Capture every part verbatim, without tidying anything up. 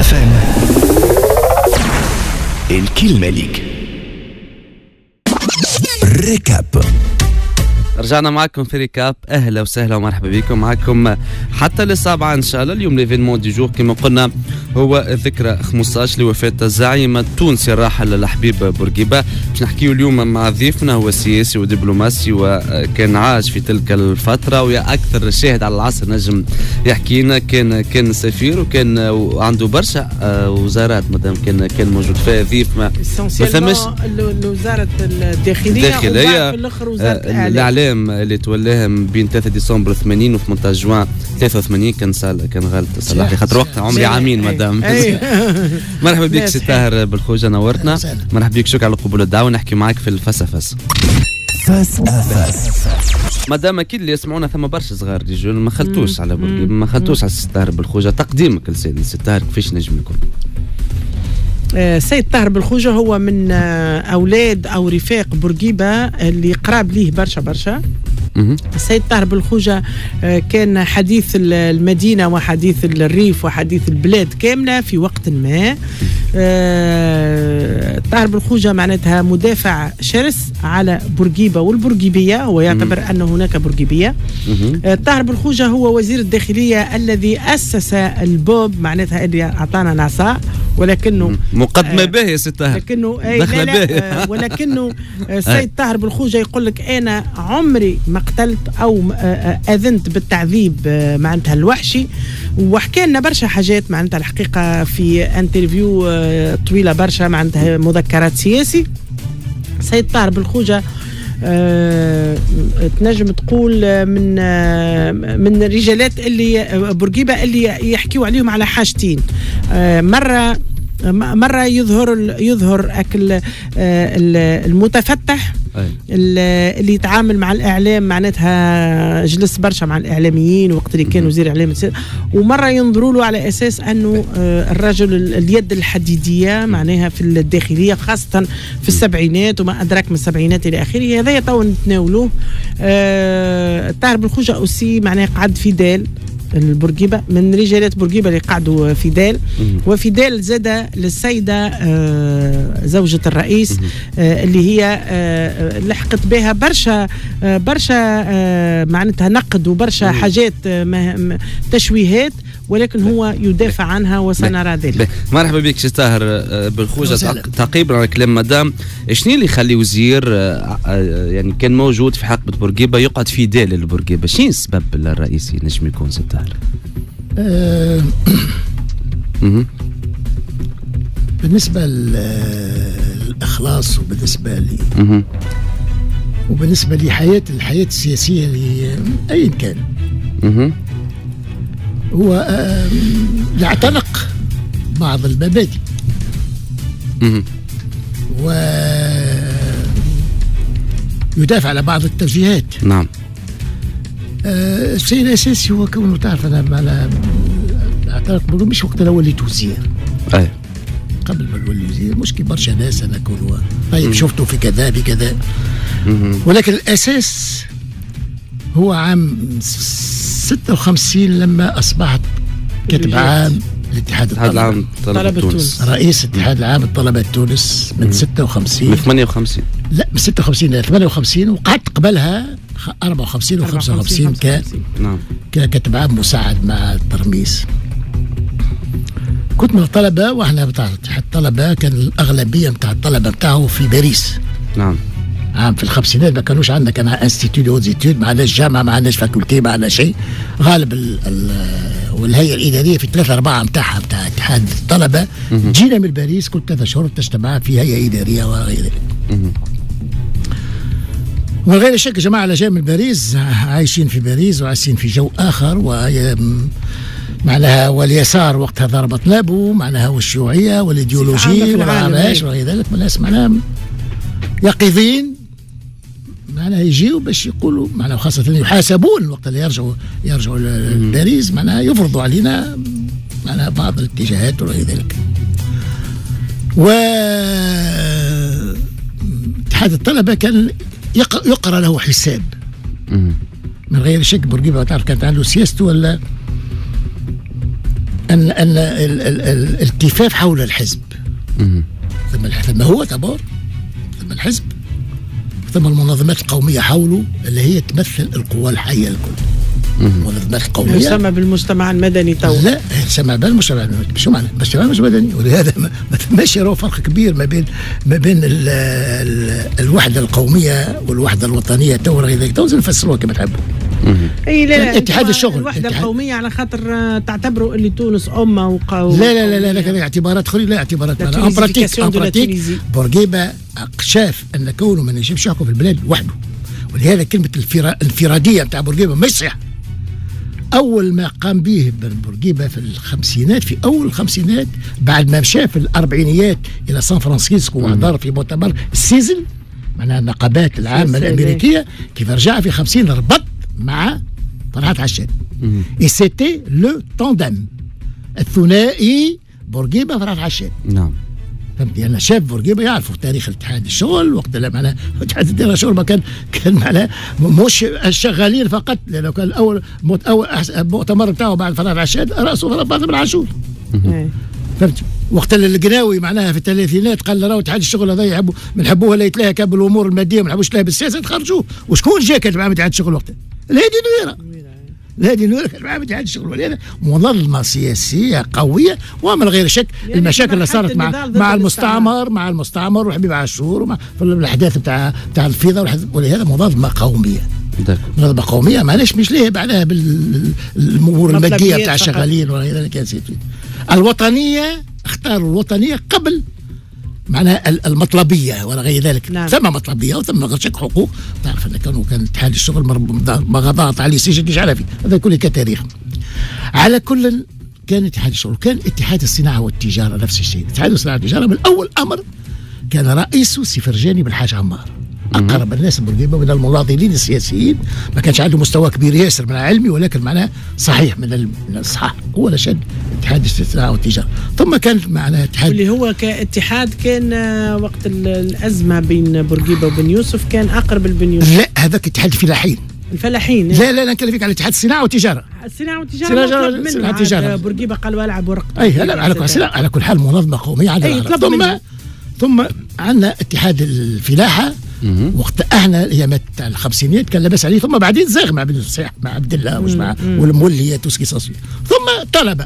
اف ام الكلمة ليك. ريكاب. رجعنا معكم في ريكاب. اهلا وسهلا ومرحبا بكم معكم حتى للسابعة ان شاء الله. اليوم ليفينمون دي جور كما قلنا هو ذكرى خمسة عشر لوفاة الزعيم التونسي الراحل الحبيب بورقيبة. باش نحكيو اليوم مع ضيفنا، هو سياسي ودبلوماسي وكان عاش في تلك الفترة ويا اكثر شاهد على العصر نجم يحكينا. كان كان سفير وكان عنده برشا وزارات مادام كان كان موجود فيها ضيف ما ثماش وزارة الداخلية الداخلية وفي الاخر وزارة الاعلام اللي تولاها بين ثلاثة ديسمبر ثمانين و ثمانية عشر جوان ثلاثة وثمانين. كان سال كان غلط صلاح خاطر وقتها عمري عامين مدام. مرحبا بك سي طاهر بالخوجه، نورتنا. مرحبا بك، شكرا على قبول الدعوه. نحكي معك في الفلسفه فاس افاس. مدام اكيد اللي يسمعونا ثم برشا صغار رجال ما خلطوش على بورقيبه، ما خلطوش على سي طاهر بالخوجه. تقديمك لسيدنا سي طاهر كيفاش نجم يكون؟ سيد طاهر بالخوجة هو من أولاد أو رفاق بورقيبة اللي قراب ليه برشا برشا. السيد طاهر بالخوجة كان حديث المدينة وحديث الريف وحديث البلاد كاملة في وقت ما. طاهر بالخوجة معناتها مدافع شرس على بورقيبة والبورقيبية، ويعتبر أن هناك بورقيبية. طاهر بالخوجة هو وزير الداخلية الذي أسس البوب، معناتها اللي أعطانا نعصاء، ولكنه مقدمة باهية سي طاهر، لكنه لا لا ولكنه السيد طاهر بالخوجة يقول لك أنا عمري ما قتلت أو أذنت بالتعذيب معناتها الوحشي، وحكى لنا برشا حاجات معناتها الحقيقة في انترفيو طويلة برشا معناتها مذكرات سياسي. سيد طاهر بالخوجة أه تنجم تقول من أه من الرجالات اللي بورقيبة اللي يحكيوا عليهم على حاجتين. أه مرة مرة يظهر يظهر أكل المتفتح اللي يتعامل مع الإعلام، معناتها جلس برشا مع الإعلاميين وقت اللي كان وزير إعلام، ومرة ينظروا له على أساس أنه الرجل اليد الحديدية معناها في الداخلية، خاصة في السبعينات وما أدرك من السبعينات إلى آخره. هذا تو نتناولوه. طاهر بالخوجة أوسي معناها قعد في دال البورقيبة، من رجالات بورقيبة اللي قعدوا في دال، وفي دال زاد للسيدة زوجة الرئيس اللي هي لحقت بها برشا برشا معناتها نقد وبرشا حاجات تشويهات، ولكن هو يدافع عنها وسنرى ذلك. مرحبا بك سي طاهر بالخوجة. تعقيبا على كلام مدام، شنو اللي يخلي وزير يعني كان موجود في حقبة بورقيبة يقعد في دال البورقيبة؟ شنو السبب الرئيسي نجم يكون سي طاهر؟ أه بالنسبة للإخلاص وبالنسبة لي وبالنسبة لحياة الحياة السياسية لأي كان، هو أه يعتنق بعض المبادئ ويدافع على بعض التوجيهات. نعم. أه الشيء الأساسي هو كونه تعرف أنا أنا أعتنق مش وقت أنا وليت وزير. أي قبل ما نولي وزير مشكل برشا ناس أنا كونوا طيب شفته في كذا بكذا، ولكن الأساس هو عام ستة وخمسين لما أصبحت كاتب عام الاتحاد العام طلبة تونس، رئيس الاتحاد العام لطلبة تونس من ستة وخمسين من ثمانية وخمسين لا من ستة وخمسين ل ثمانية وخمسين، وقعدت قبلها أربعة وخمسين و خمسة وخمسين ك نعم ككاتب عام مساعد مع الترميس. كنت من الطلبة، واحنا بتاع اتحاد الطلبة كان الأغلبية بتاع الطلبة بتاعه في باريس. نعم. عام في الخمسينات ما كانوش عندنا، كان انستيتيو دو زيتود، ما عندناش جامعة، ما عندناش فاكولتي، ما عندناش شيء. غالب ال ال والهيئة الإدارية في ثلاثة أربعة بتاعها بتاع اتحاد الطلبة جينا من باريس كل ثلاثة شهور تجتمع في هيئة إدارية وغير ذلك. ومن غير شك يا جماعة جاي من باريس، عايشين في باريس وعايشين في جو آخر، وهي معناها واليسار وقتها ضربت نابو، معناها والشيوعية والإيديولوجية والعماش وغير ذلك، الناس معناها يقظين معناها يجيوا باش يقولوا معناها، خاصة يحاسبون وقت اللي يرجعوا يرجعوا لباريس، معناها يفرضوا علينا معناها بعض الاتجاهات وغير ذلك. و اتحاد الطلبة كان يقرأ له حساب من غير شك. بورقيبة تعرف كانت عنده سياسته ولا ان ان الالتفاف حول الحزب. ثم ثم هو تبار، ثم الحزب، ثم المنظمات القوميه حوله اللي هي تمثل القوى الحيه الكل. المنظمات القوميه يسمى بالمجتمع المدني تو. لا يسمى بالمجتمع المدني، شو معنى؟ المجتمع المدني، ولهذا ماشي راه فرق كبير ما بين ما بين ال ال الوحده القوميه والوحده الوطنيه تو راهي تو نفسروها كما تحبوا. اي لا لا اتحاد الشغل، الوحده القوميه على خاطر تعتبروا اللي تونس امه وقوم. لا لا لا لا هذه اعتبارات اخرى، لا اعتبارات ان براتيك ان براتيك بورقيبه شاف ان كونه ما نجمش يحكم في البلاد وحده، ولهذا كلمه الانفراديه نتاع بورقيبه مش صحيحه. اول ما قام به بورقيبه في الخمسينات، في اول الخمسينات بعد ما مشى في الاربعينيات الى سان فرانسيسكو وحضر في مؤتمر السيزل معناها النقابات العامه الامريكيه، كيف رجع في خمسين ربط مع فرحات عشاد. اي سيتي لو توندم الثنائي بورقيبه فرحات عشاد. نعم فهمتني؟ انا شاف بورقيبه يعرفوا تاريخ اتحاد الشغل وقت لا معناها اتحاد الشغل ما كان كان معناها مش الشغالين فقط، لانه كان الاول اول مؤتمر بتاعه بعد فرحات عشاد راسه فاطمه العاشور. فهمتي؟ وقت القناوي معناها في الثلاثينات قال راهو اتحاد الشغل هذا يحبوا بنحبوه لا يتلاهى بالامور الماديه ما نحبوش يتلاهى بالسياسه تخرجوه. وشكون جا كان معاه اتحاد الشغل وقتها؟ الهادي نويره. الهادي نويره كان معاه اتحاد الشغل، ولهذا منظمه سياسيه قويه ومن غير شك يعني المشاكل اللي صارت مع مع المستعمر مع المستعمر وحبيب عاشور ومع في الاحداث بتاع بتاع الفيضه، ولهذا منظمه قوميه. منظمه قوميه معلش مش ليه بعدها بالامور الماديه بتاع الشغالين ولا ذلك يا سيدي. الوطنيه اختاروا الوطنيه قبل معناها المطلبيه ولا غير ذلك. نعم. ثم مطلبيه وثم غير شك حقوق. تعرف ان كانوا كان اتحاد الشغل مغضاض عليه سجن مش على فيه، هذا كله كتاريخ. على كل كان اتحاد الشغل، كان اتحاد الصناعه والتجاره نفس الشيء. اتحاد الصناعه والتجاره من اول امر كان رئيسه السفرجاني بالحاج عمار، اقرب الناس بورقيبه من المناضلين السياسيين، ما كانش عنده مستوى كبير ياسر من العلمي ولكن معناه صحيح من الصحاح، هو اللي شد اتحاد الصناعه والتجاره. ثم كان معناه اتحاد اللي هو كاتحاد كان وقت الازمه بين بورقيبه وبن يوسف كان اقرب لبن يوسف. لا هذاك اتحاد الفلاحين. الفلاحين لا لا لا نكلمك على اتحاد الصناعه والتجاره. الصناعه والتجاره الصناعه والتجاره بورقيبه قال العب ورق. اي لا على كل على كل حال منظمه قوميه عندنا. ثم ثم عندنا اتحاد الفلاحه وقت احنا الايامات تاع الخمسينيات كان لاباس عليه، ثم بعدين زاغ مع بن صحيح مع عبد الله وش مع والمولي توسكي صاصي. ثم طلبه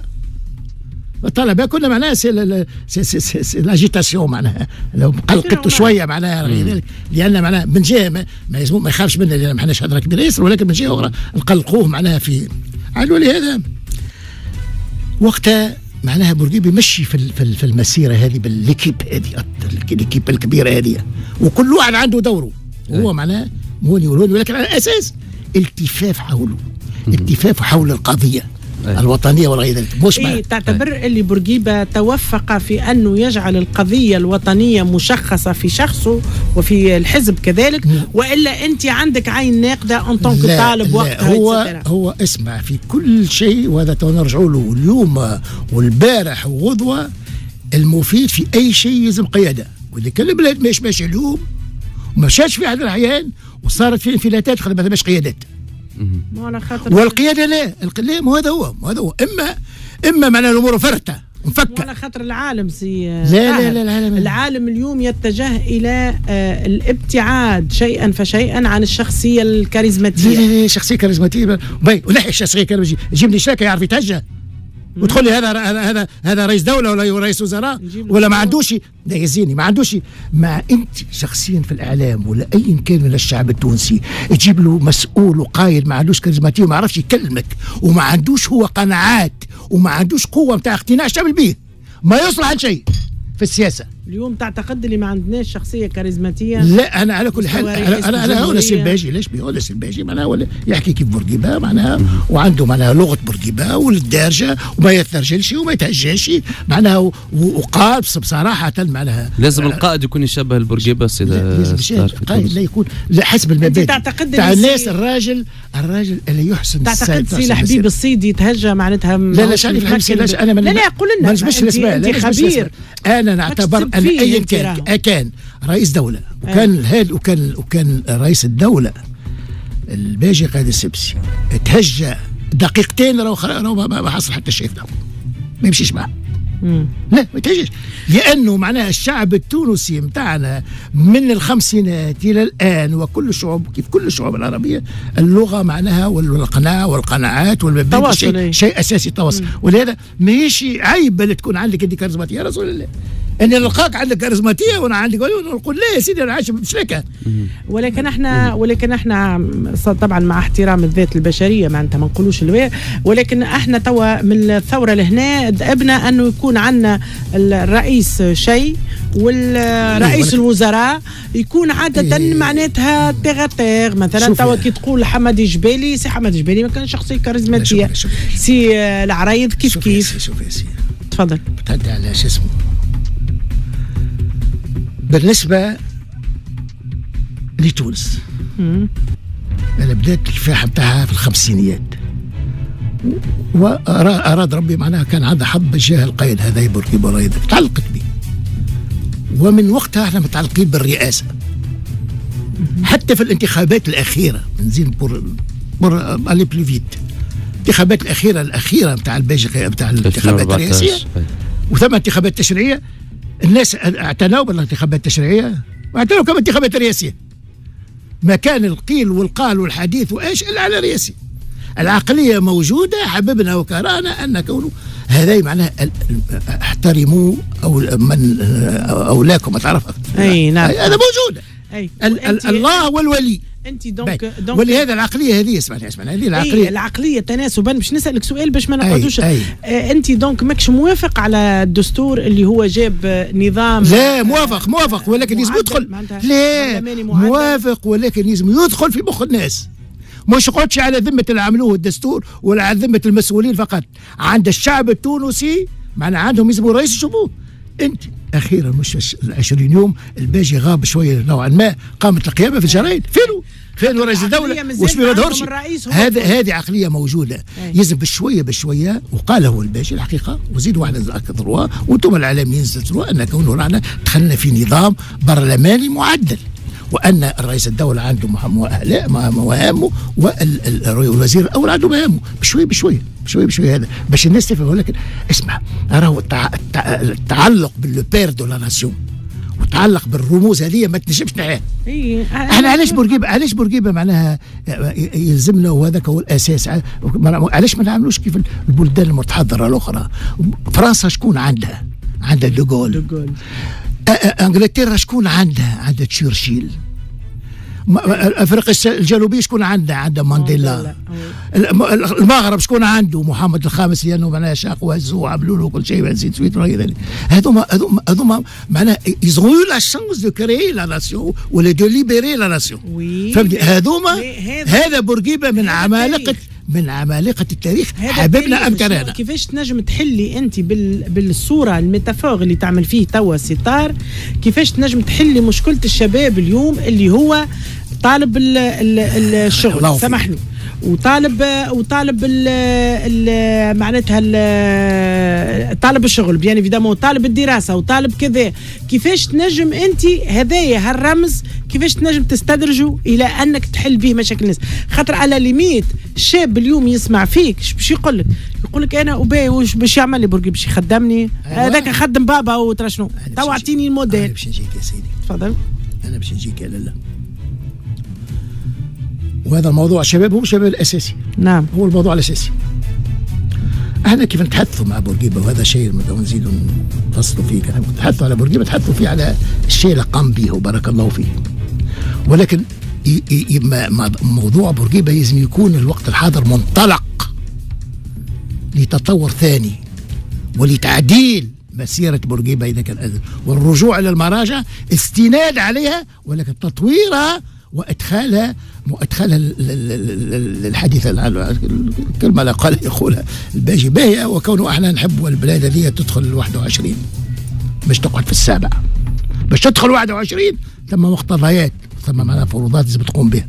الطلبه كنا معناها سي لاجيتاسيون معناها لو قلقته شويه معناها غير ذلك، لان معناها من جهه ما ما, ما يخافش منا لان ما احناش هضره كبيره ياسر، ولكن من جهه اخرى نقلقوه معناها في على لهذا وقتها معناها بورقيبه يمشي في في المسيره هذه بالليكيب هذه الليكيب الكبيره هذه، وكل واحد عنده دوره وهو معناه موني ولوني، ولكن على اساس التفاف حوله، التفاف حول القضيه أيه. الوطنيه وغير ذلك. مش إيه تعتبر أيه. اللي بورقيبه توفق في انه يجعل القضيه الوطنيه مشخصه في شخصه وفي الحزب كذلك، والا انت عندك عين ناقده ان طونك طالب وقتها. هو هو اسمع في كل شيء، وهذا نرجعوا له اليوم والبارح وغدوه، المفيد في اي شيء يلزم قياده، واذا كان البلاد ماشي ماشي اليوم وما مشاش في احد الاحيان وصارت في انفلاتات خلي ما ثماش قيادات. والقياده لا لا مو هذا هو مو هذا هو اما اما معناها الامور فرته مفكه على خاطر العالم سي لا لا لا العالم العالم اليوم يتجه الى آه الابتعاد شيئا فشيئا عن الشخصيه الكاريزماتيه. لا لا لا شخصيه كاريزماتيه باي ونحي الشخصيه كاريزماتيه، يجيب لي شاكه يعرف يتهجى وتقول لي هذا هذا هذا رئيس دوله ولا رئيس وزراء ولا ما عندوش لا يزيني ما عندوش. مع انت شخصيا في الاعلام ولا اي كان من الشعب التونسي تجيب له مسؤول وقايد ما عندوش كاريزماتيه وما عرفش يكلمك وما عندوش هو قناعات وما عندوش قوه نتاع اقتناع الشعب به، ما يصلح عن شيء في السياسه. اليوم تعتقد اللي ما عندناش شخصيه كاريزماتيه؟ لا انا على كل حال انا انا, أنا هو السلباجي ليش بيقول السلباجي معناها ولا يحكي كيف بورقيبه معناها وعنده معناها لغه بورقيبه والدارجه وما يترجلش وما يتهجاش معناها وقال بصراحه معناها لازم القائد يكون يشبه البورقيبه سيده. لازم القائد لا يكون لا حسب المبادئ تاع الناس. الراجل الراجل اللي يحسن تعتقد سي حبيب الصيد يتهجى معناتها لا لا شعري لا انا لا لا قول لنا مش الاسماء لا خبير. انا نعتبر ان ايا كان كان رئيس دوله وكان هاد وكان وكان رئيس الدوله الباجي قائد السبسي تهجى دقيقتين راهو راهو ما حصل حتى شيء. ما يمشيش معها. لا ما تجيش، لانه معناها الشعب التونسي متاعنا من الخمسينات الى الان وكل الشعوب كيف كل الشعوب العربيه اللغه معناها والقناعه والقناعات والمبادئ شيء, شيء اساسي تواصل. ولهذا ماهيش عيب بل تكون عندك انت كاريزماتيه يا رسول الله. اني نلقاك عندك كاريزماتيه وانا عندي نقول لا يا سيدي انا عايش بشركه. ولكن احنا ولكن احنا طبعا مع احترام الذات البشريه معناتها ما نقولوش الواقع، ولكن احنا توا من الثوره لهنا دأبنا انه يكون عندنا الرئيس شيء والرئيس الوزراء يكون عاده إيه معناتها تيغاتيغ. مثلا توا كي تقول حمادي جبالي، سي حمادي جبالي ما كان شخصيه كاريزماتيه. سي العرايض كيف كيف. شوف يا سيدي تفضل. بتهدي على شو اسمه. بالنسبة لتونس أنا بدأت الكفاح بتاعها في الخمسينيات، وأراد ربي معناها كان عندها حظ بجاه القائد هذا بورقيبة رايدة تعلقت به، ومن وقتها احنا متعلقين بالرئاسة حتى في الانتخابات الأخيرة. نزيد بور بور ألي بليفيت الانتخابات الأخيرة الأخيرة بتاع البلجيكية بتاع الانتخابات الرئاسية، وثم انتخابات تشريعية. الناس اعتنوا بالانتخابات التشريعيه واعتنوا كمان انتخابات رئاسيه. ما كان القيل والقال والحديث وايش الا على رئاسي. العقليه موجوده حببنا وكرانا ان كونه هذا معناه احترموا او من اولاكم ما تعرف اي نعم هذا موجوده. اي الله والولي انت دونك دونك ولهذا العقليه هذه اسمعني اسمعني هذه العقليه العقليه تناسبا. باش نسالك سؤال باش ما نقعدوش. آه انت دونك ماكش موافق على الدستور اللي هو جاب نظام؟ لا موافق موافق ولكن لازم يدخل. لا موافق ولكن لازم يدخل في مخ الناس، مش يقعدش على ذمه اللي عملوه الدستور ولا على ذمه المسؤولين فقط. عند الشعب التونسي معنا عندهم يلزموا رئيس يشوفوه. انت اخيرا مش العشرين يوم الباجي غاب شويه نوعا ما، قامت القيامه في الجرايد فينو فين رئيس الدوله وش ما ظهرش. هذا هذه عقليه موجوده يلزم بشويه بشويه. وقال هو الباجي الحقيقه وزيد واحد اكثر وانتم الاعلاميين زدتوا ان كونه رانا دخلنا في نظام برلماني معدل، وان الرئيس الدوله عنده مهامه والوزير الاول عنده مهامه بشويه بشويه بشويه بشويه. هذا باش الناس تفهم. ولكن اسمع راهو التعلق بالبير دو لا ناسيون وتعلق بالرموز هذه ما تنجمش نعيها. احنا علاش بورقيبه علاش بورقيبه معناها يلزمنا وهذاك هو الاساس. علاش ما نعملوش كيف البلدان المتحضره الاخرى؟ فرنسا شكون عندها؟ عندها دوغول. انجلترا شكون عندها؟ عندها تشرشيل. افريقيا الجنوبيه شكون عندها؟ عندها مانديلا. المغرب شكون عنده؟ محمد الخامس لانه معناها شاق وهزوه وعملوا له كل شيء نسيت سويت ذلك. هذوما هذوما هذوما معناها يزغوا لا شانس دو كريي لا ناسيون ولا دو ليبيري لا ناسيون. فهمتني؟ هذوما هذا بورقيبه من عمالقه من عمالقه التاريخ حبيبنا ام كرهنا. كيفاش تنجم تحلي انت بال... بالصوره الميتافور اللي تعمل فيه توا ستار، كيفاش تنجم تحلي مشكله الشباب اليوم اللي هو طالب ال... ال... الشغل سامحني وطالب وطالب ال ال معناتها طالب الشغل بيان ايفيدامون طالب الدراسه وطالب كذا. كيفاش تنجم انت هذايا هالرمز كيفاش تنجم تستدرجوا الى انك تحل به مشاكل الناس؟ خاطر على ليميت الشاب اليوم يسمع فيك باش يقول لك؟ يقول لك انا ابي واش باش يعمل لي برقي باش يخدمني هذاك خدم بابا وترى شنو تو اعطيني الموديل. باش نجيك يا سيدي تفضل. انا باش نجيك لا لا وهذا الموضوع الشباب هو الشباب الاساسي. نعم هو الموضوع الاساسي. احنا كيف نتحدثوا مع بورقيبه وهذا شيء نزيدوا نفصلوا فيه. كان نتحدثوا على بورقيبه نتحدثوا فيه على الشيء اللي قام به وبارك الله فيه. ولكن ي ي موضوع بورقيبه لازم يكون الوقت الحاضر منطلق لتطور ثاني ولتعديل مسيره بورقيبه اذا كان أذن. والرجوع الى المراجع استناد عليها ولكن تطويرها وادخالها وادخالها الحديث الكلمه لا قال يقولها الباجي باهيه وكونه احنا نحب البلاد هذه تدخل ال واحد وعشرين باش تقعد في السابع. باش تدخل واحد وعشرين ثم مقتضيات ثم معناها فروضات لازم تقوم بها.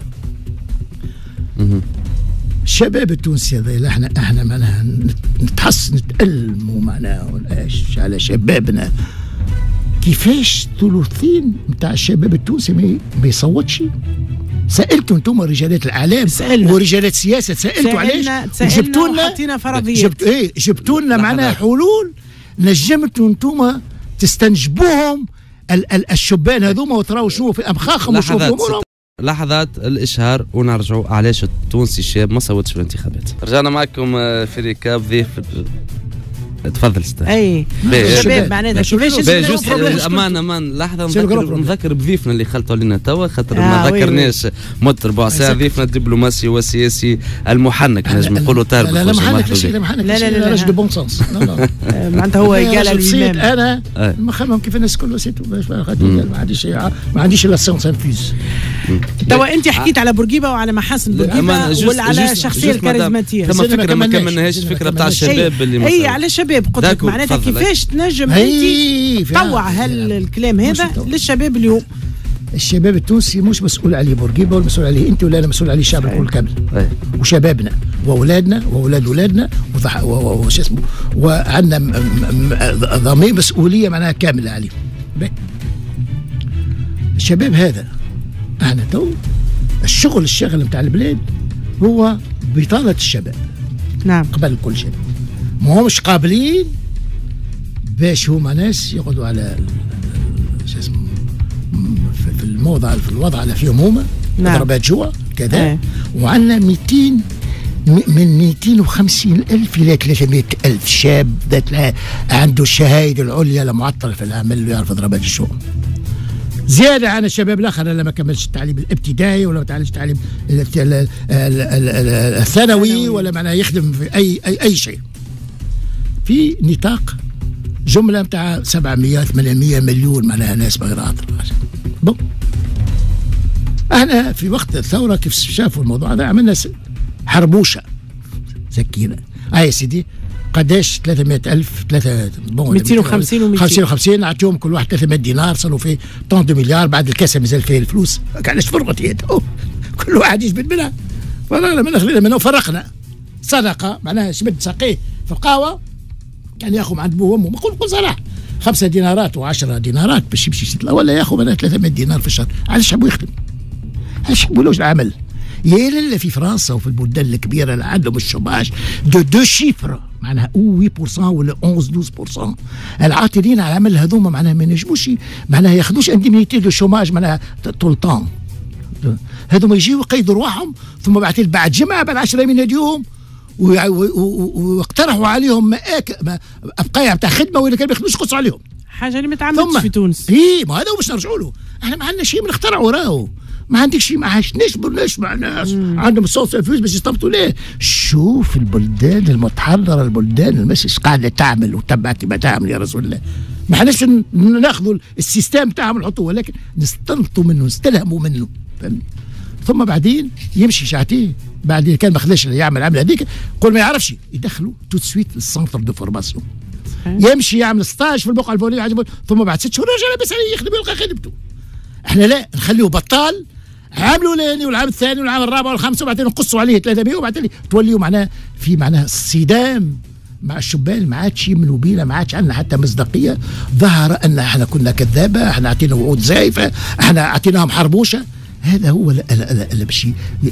الشباب التونسي هذا احنا احنا معناها نتحس نتألموا معناها على شبابنا. كيفاش ثلثين نتاع الشباب التونسي ما يصوتش؟ سالتوا انتم رجالات الاعلام ورجالات السياسه سالتوا علاش جبتوا لنا حطينا فرضيات جبت ايه جبتوا لنا معناها حلول نجمتوا انتم تستنجبوهم ال ال الشبان هذوما وتراو شنو في امخاخهم وشنو في امورهم. لحظات الاشهار ونرجعوا علاش التونسي الشاب ما صوتش في الانتخابات. رجعنا معكم في ريكاب ضيف. تفضل استاذ. اي شباب معناتها كيفاش امان امان لحظه نذكر نذكر بضيفنا اللي خلطوا لنا توا خاطر ما ذكرناش مده ربع ساعه. ضيفنا الدبلوماسي والسياسي المحنك نجم نقولوا طارق. لا لا محنك لا لا لا راجل بون سونس. معناتها هو قال الامام انا مخمم كيف الناس كلها سيتو ما عنديش ما عنديش لا سونس انفيز. توا انت حكيت على بورقيبه وعلى محاسن بورقيبه ولا على الشخصيه الكاريزماتيه. ثم فكره ما كملناش الفكره بتاع الشباب اللي اي على الشباب قلت لك معناتها كيفاش تنجم انت تطوع هالكلام هذا للشباب اليوم. الشباب التونسي مش مسؤول عليه بورقيبه ولا مسؤول عليه انت ولا انا مسؤول عليه الشعب الكل كامل وشبابنا واولادنا واولاد اولادنا وش اسمه وعندنا ضمير مسؤوليه معناها كامله عليه. الشباب هذا احنا تو الشغل الشاغل نتاع البلاد هو بطاله الشباب. نعم قبل كل شيء ما همش قابلين باش هما ناس يقعدوا على شو اسمه في الموضع في الوضع اللي فيهم هما ضربات جوع كذا ايه. وعندنا مئتين من مئتين وخمسين ألف إلى ثلاثمئة ألف شاب ذات عنده الشهايد العليا لمعطل في العمل ويعرف ضربات الجوع. زيادة عن الشباب الآخر اللي ما كملش التعليم الابتدائي ولا ما تعلمش التعليم الثانوي ولا معناه يخدم في أي أي أي شيء. في نطاق جملة بتاع سبعمئة ثمانمئة مليون معناها ناس بغير بون. احنا في وقت الثورة كيف شافوا الموضوع هذا عملنا حربوشة سكينة. اه يا سيدي قداش ثلاثمئة ألف ثلاثة مئتين وخمسين و خمسين وخمسين اعطيهم كل واحد ثلاثمئة دينار صاروا في ثلاثين مليار بعد الكاسة مازال فيه الفلوس علاش فرقت يده كل واحد يجبد منها فرقنا من خلينا منه فرقنا صدقة معناها شبد ساقيه في القهوة كان ياخذ عند بوه وامه قول قول صراحه خمسة دينارات وعشرة دينارات باش يمشي يشتري ولا ياخذ منها ثلاثمئة دينار في الشهر. علاش حبوا يخدم؟ علاش حبوا لوش العمل؟ يا لالا في فرنسا وفي البلدان الكبيره اللي عندهم الشوماج دو دو شيفر معناها ثمانية بالمئة ولا احد عشر اثناشر بالمئة. العاطلين على العمل هذوما معناها ما ينجموش معناها ياخذوش انديميتي دو شوماج معناها طول طون. هذوما يجيو يقيدوا رواحهم ثم بعد بعد جمعه بعد عشرة من يوم واقترحوا عليهم مآك ابقايا بتاع خدمه ولا كان ما يخدموش يقصوا عليهم. حاجه اللي ما تعملتش في تونس. اي ما هذا هو باش نرجعوا له. احنا ما عندنا شيء من اخترعوا راهو ما عندك شيء ما عشناش برناش مع ناس عندهم الصوت الفلوس باش يستبطوا ليه. شوف البلدان المتحضره البلدان المش قاعده تعمل وتبعت ما تعمل يا رسول الله. ما حناش ناخذوا السيستم تاعهم نحطوه ولكن نستنطوا منه نستلهموا منه فهمت. ثم بعدين يمشي شعتيه بعد كان ما خذاش يعمل العمل هذيك قول ما يعرفش يدخلوا تو سويت للسنتر دو فورماسيون يمشي يعمل ستاج في البقعه الفلانيه ثم بعد ست شهور يرجع بس يخدم يلقى خدمته. احنا لا نخليه بطال عام الاولاني والعام الثاني والعام الرابع والخامس وبعدين نقصوا عليه ثلاثمئة وبعدين توليوا معناه في معناه صدام مع الشبان ما عادش يمنوا بينا ما عادش عندنا حتى مصداقيه. ظهر ان احنا كنا كذابه احنا اعطينا وعود زائفه احنا اعطيناهم حربوشه. هذا هو اللي باش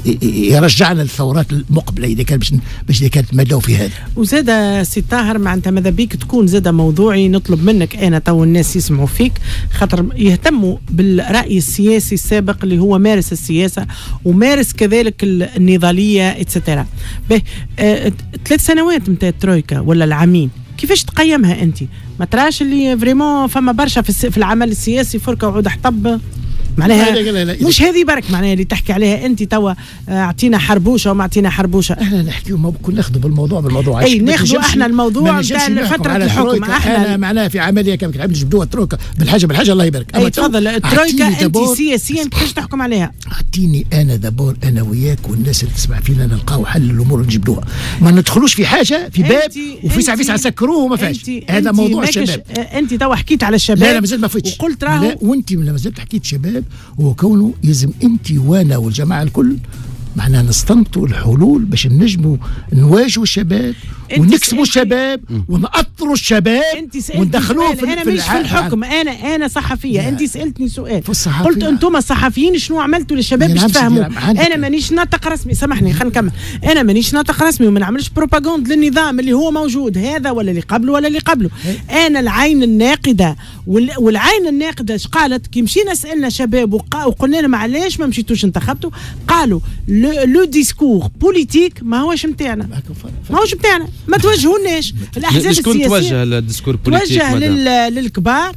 يرجعنا للثورات المقبله اذا كان باش باش اذا كانت مدوا في هذا. وزاد سي طاهر معناتها ماذا بيك تكون زاد موضوعي نطلب منك انا تو الناس يسمعوا فيك خاطر يهتموا بالراي السياسي السابق اللي هو مارس السياسه ومارس كذلك النضاليه اتسترا. به آه ثلاث سنوات نتاع الترويكا ولا العامين كيفاش تقيمها انت؟ ما تراش اللي فريمون فما برشا في, في العمل السياسي فركه وعود حطب معناها مش هذه برك معناها اللي تحكي عليها انت توا اعطينا حربوشه وما اعطينا حربوشه. احنا نحكيو ما كنا ناخذوا بالموضوع بالموضوع اي ناخذوا احنا الموضوع نتاع فتره الحكم احنا معناها في عمليه كما كنعمل جبدوها الترويكا بالحاجه بالحاجه الله يبارك. اي تفضل الترويكا انت سياسيا كيفاش تحكم عليها؟ اعطيني انا دابور انا وياك والناس اللي تسمع فينا نلقاو حل الامور اللي نجبدوها ما ندخلوش في حاجه في باب وفيسع فيسع سكروه وما فيهاش. هذا موضوع الشباب. انت توا حكيت على الشباب لا لا مازال ما فيتش وقلت راهو وانت ما زلت حكيت شباب وكونه يلزم انت وانا والجماعه الكل معناها نستنطوا الحلول باش نجموا نواجهوا الشباب ونكسبوا الشباب ونأطروا الشباب وندخلوه في انا مش في الحكم، انا انا صحفيه. انت سالتني سؤال قلت يعني. انتم الصحفيين شنو عملتوا للشباب باش تفهموا؟ انا مانيش ناطق رسمي، سامحني خلينا نكمل. انا مانيش ناطق رسمي وما نعملش بروباغوند للنظام اللي هو موجود هذا ولا اللي قبله ولا اللي قبله. انا العين الناقده، والعين الناقده اش قالت؟ كي مشينا سالنا شباب وقلنا لهم علاش ما مشيتوش انتخبتوا، قالوا لو ديسكور بوليتيك ما هوش نتاعنا، ما هوش نتاعنا، ما توجهوناش. الاحزاب السياسيه توجه الديسكور بوليتيك، توجه لل... للكبار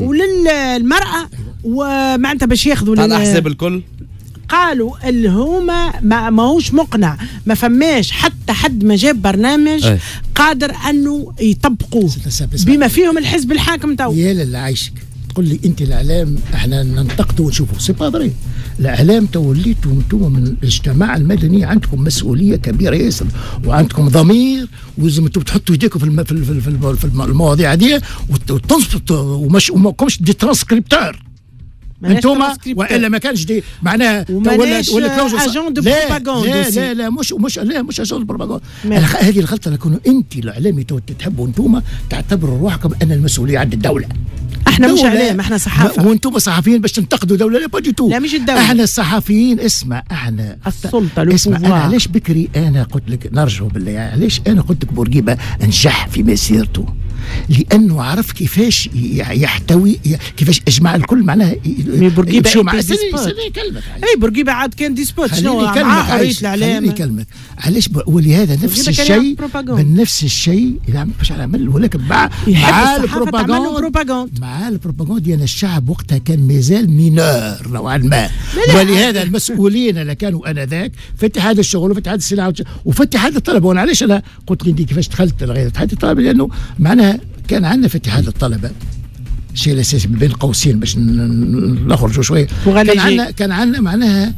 وللمراه، ومعناتها باش ياخذوا على حساب الكل. قالوا اللي هما ما ماهوش مقنع، ما فماش حتى حد ما جاب برنامج أي. قادر انه يطبقوه بما فيهم الحزب الحاكم تو. يا لا عايشك تقول لي انت الاعلام احنا ننتقدوا ونشوفوا، سي با فري. الاعلام توليتوا انتم من الاجتماع المدني، عندكم مسؤوليه كبيره ياسر وعندكم ضمير، ولازم انتم تحطوا يديكم في في في, في المواضيع هذه وتنصتوا، ومش وما كومش دي ترانسكريبتور انتم، والا ما كانش دي معناها ولا ولا اجون دو بروباغوند. لا لا لا مش مش لا مش اجون دو بروباغوند. هذه الغلطه لكونوا انت الاعلامي تحبوا انتم تعتبروا روحكم ان المسؤوليه عند الدوله. احنا مش اعلام، احنا صحافه، وانتم صحفيين باش تنتقدوا دوله. لا با دي تو، لا مش الدوله، احنا الصحفيين. اسمع احنا السلطه، اسمع انا علاش بكري انا قلت لك نرجو بالله، علاش انا قلت لك بورقيبه نجح في مسيرته؟ لانه عرف كيفاش يحتوي، كيفاش اجمع الكل معناها بورقيبه مع سني سني كلمه. اي بورقيبه عاد كان دي سبوت شنو مع حريه الاعلام. خليني كلمك علاش، ولهذا نفس الشيء بنفس الشيء يعمل باش يعمل، ولكن مع مع البروباغوند مع البروباغوند ديال الشعب وقتها كان مازال مينور نوعا ما. ولهذا المسؤولين اللي كانوا انذاك في اتحاد الشغل وفي اتحاد السلع وفي اتحاد الطلبه، وانا علاش انا قلت لك كيفاش دخلت لغايه اتحاد الطلبه، لانه معناها كان عندنا في اتحاد الطلبه الشيء الاساسي بين قوسين باش نخرجوا شويه، كان عندنا كان عندنا معناها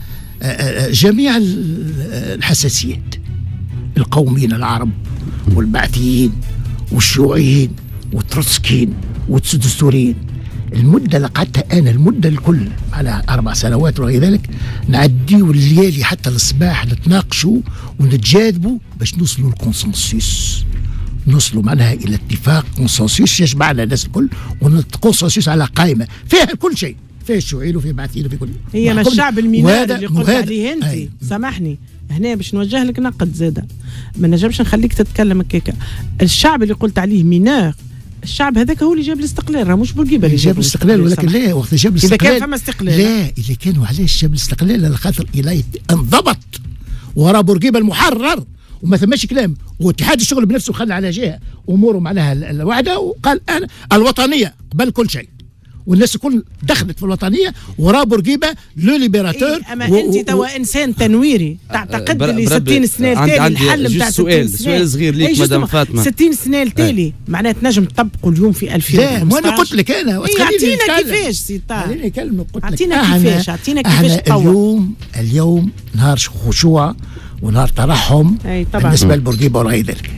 جميع الحساسيات، القوميين العرب والبعثيين والشيوعيين والتروتسكيين والدستوريين. المده اللي قعدتها انا المده الكل على اربع سنوات وغير ذلك نعديوا الليالي حتى الصباح نتناقشوا ونتجاذبوا باش نوصلوا للكونسنسوس، نوصلوا معناها الى اتفاق كونسنسوس يجمعنا الناس الكل، ونكونسنسوس على قائمه فيها كل شيء، فيها الشيوعيين وفيها البعثيين وفي كل. هي ما الشعب الميناري اللي قلت عليه انت. أي. سامحني هنا باش نوجه لك نقد زاده، ما نجمش نخليك تتكلم هكاكا. الشعب اللي قلت عليه مينار، الشعب هذاك هو اللي جاب الاستقلال، راه مش بورقيبه اللي جاب الاستقلال. ولكن لا، وقت جاب الاستقلال اذا كان فما استقلال، لا اذا كانوا علاش جاب الاستقلال على خاطر الى انضبط وراء بورقيبه المحرر وما ثماش كلام، واتحاد الشغل بنفسه خلى على جهه اموره معناها الوعده وقال انا الوطنيه قبل كل شيء، والناس الكل دخلت في الوطنيه وراء بورقيبه لو ليبراتور. إيه اما و... انت توا انسان تنويري تعتقد اللي ستين سنه التالي الحل نتاع سؤال سؤال صغير ليك مدام فاطمه، ستين سنه التالي معناها تنجم تطبقوا اليوم في ألفين وخمسطاش؟ لا وانا قلت لك انا إيه اعطينا كيفاش سي طارق، خليني نكلمك. قلت لك اعطينا كيفاش اعطينا كيفاش تطور. اليوم اليوم نهار خشوع ونهار ترحم بالنسبه لبورقيبه وغير ذلك،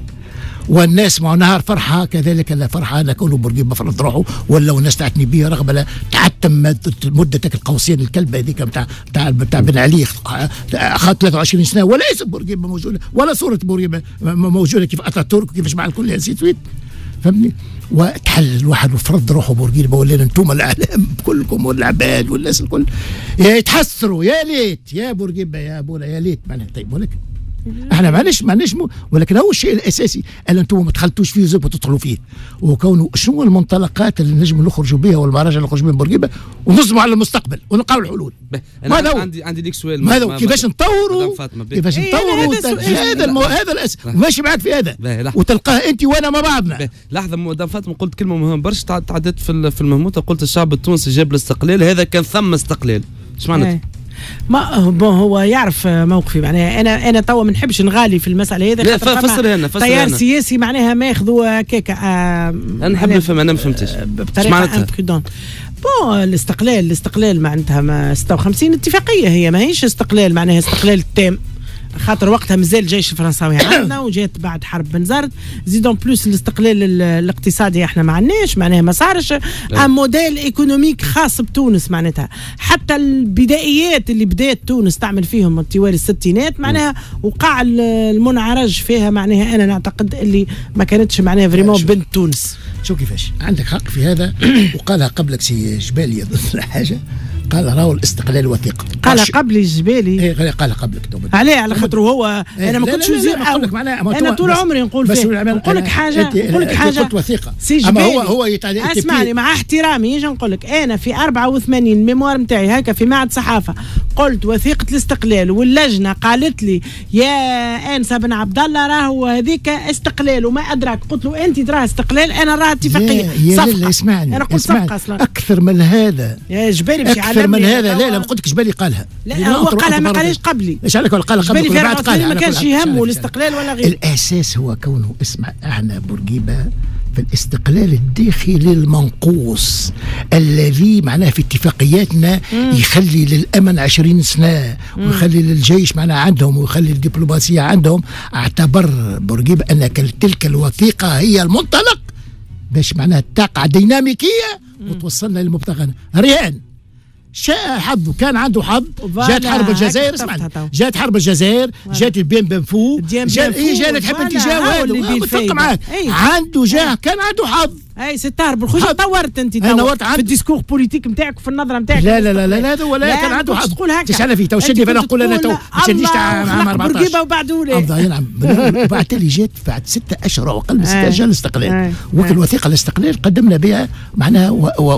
والناس مع نهار فرحه كذلك لا فرحه انا كونوا بورقيبه فرض روحه ولا الناس تعتني بها رغم تعتم مدتك القوسين الكلبه هذيك بتاع بتاع بتاع بن علي اخذ ثلاثة وعشرين سنه ولا اسم بورقيبه موجوده ولا صوره بورقيبه موجوده كيف اتاتورك وكيفاش مع الكل يا سيد فهمني. وتحل الواحد وفرض روحه بورقيبه ولينا انتم الاعلام كلكم والعباد والناس الكل يتحسروا يا ليت يا بورقيبه يا ابونا يا ليت معناها. طيب ولكن احنا معلش معلش ولكن هو الشيء الاساسي اللي انتم ما دخلتوش فيه زي ما تدخلوا فيه، وكونه شنو المنطلقات اللي نجم نخرجوا بها والمراجع اللي نخرجوا من بورقيبه ونصبوا على المستقبل ونلقاو الحلول. انا عندي عندي ليك سؤال، ماذا كيفاش نطوروا كيفاش نطوروا هذا المو... هذا الاساس ماشي معك في هذا وتلقاه انت وانا مع بعضنا. لحظه مدام فاطمه قلت كلمه مهمه برشا تعديت في في المهموته، قلت الشعب التونسي جاب الاستقلال، هذا كان ثم استقلال، ايش معناتها؟ ما هو يعرف موقفي معناها انا انا توا ما نحبش نغالي في المساله هذه. لا فسر لنا فسر تيار سياسي معناها ماخذوا هكاك آه انا نحب نفهم. انا ما فهمتش بطريقه امبرودون. بون الاستقلال الاستقلال معناتها ما ستة وخمسين اتفاقيه، هي ماهيش استقلال معناها استقلال تام. خاطر وقتها مازال الجيش الفرنساوي عندنا وجات بعد حرب بنزرت زيدون بلوس الاستقلال الاقتصادي احنا ما عندناش معناها ما صارش ان موديل ايكونوميك خاص بتونس معناتها حتى البدايات اللي بدات تونس تعمل فيهم طوال الستينات معناها وقع المنعرج فيها معناها انا نعتقد اللي ما كانتش معناها فريمون بنت تونس. شو كيفاش عندك حق في هذا وقالها قبلك سي جبالي حاجه قال راهو الاستقلال وثيقه قال قبل الجبالي ايه قال قبلك عليه على خاطر هو إيه انا ما كنتش نقول لك معناها انا طول عمري نقول فيه نقول لك حاجه نقول لك حاجه قلت وثيقه سي جبالي اما هو هو يتعلم اسمعني مع احترامي يجي نقول لك انا في أربعة وثمانين الميموار نتاعي هكا في معهد صحافه قلت وثيقه الاستقلال واللجنه قالت لي يا انسه بن عبد الله راهو هذيك استقلال وما ادراك قلت له انت تراها استقلال انا راها اتفاقيه صفقه اسمعني انا قلت صفقه اصلا اكثر من هذا يا جبالي مش اكثر من هذا لا لا ما قلتش جبالي قالها لا هو قالها ما قالش قبلي ايش عليك قالها قبلي بعد قالها ما كانش يهمه الاستقلال ولا غيره. الاساس هو كونه اسمع احنا بورقيبه في الاستقلال الداخلي المنقوص الذي معناه في اتفاقياتنا مم. يخلي للامن عشرين سنه ويخلي للجيش معناه عندهم ويخلي الدبلوماسيه عندهم. اعتبر بورقيبه ان تلك الوثيقه هي المنطلق باش معناها تقع ديناميكيه وتوصلنا للمبتغى. ريان شاء حظه كان عنده حظ جات حرب الجزائر اسمعني جات حرب الجزائر جات البين بنفو جات ايه جات تحب انت جا متفق معاك عنده جاه كان عنده حظ اي ستار بالخوش طورت انت طورت في الديسكور بوليتيك نتاعك وفي النظره نتاعك. لا لا لا لا هذا ولا كان عنده حظ تقول هكا تسال فيه تو شدني فانا نقول انا تو ما تشدنيش تاع عام أربعطاش وبعد ولي نعم بعد اللي جات بعد ستة اشهر او اقل من ستة اشهر الاستقلال وقت الوثيقه الاستقلال قدمنا بها معناها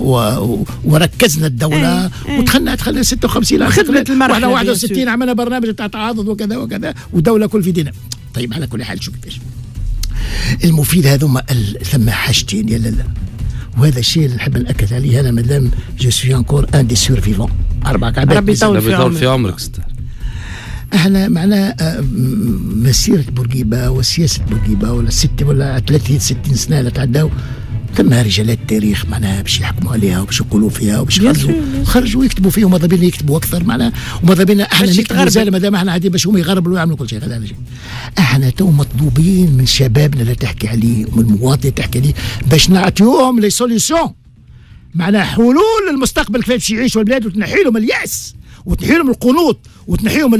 وركزنا الدوله ودخلنا دخلنا ستة وخمسين خدمه المرحله واحد وستين عملنا برنامج تاع تعاضد وكذا وكذا والدوله كل في دينها. طيب على كل حال شوف كيفاش المفيد هذوما ثم حاجتين يا لا وهذا الشيء اللي نحب ناكد عليه انا مادام جو سوي انكور ان دي سورفيفون اربع كعبات ربي يطول في عمرك ستار. احنا معناه مسيره بورقيبه وسياسه بورقيبه ولا ست ولا ثلاثين ستين سنه اللي تعداو ثم رجالات التاريخ معناها باش يحكموا عليها وباش يقولوا فيها وباش يخرجوا خرجوا يكتبوا فيهم وماذا بينا يكتبوا اكثر معناها وماذا بينا احنا نكتبوا زال مادام احنا قاعدين باش هم يغربوا ويعملوا كل شيء هذا شيء. احنا تو مطلوبين من شبابنا اللي تحكي عليه ومن المواطنين اللي تحكي عليه باش نعطيوهم لي سوليسيون معناها حلول للمستقبل كيفاش يعيشوا البلاد وتنحي لهم الياس وتنحي لهم القنوط وتنحيهم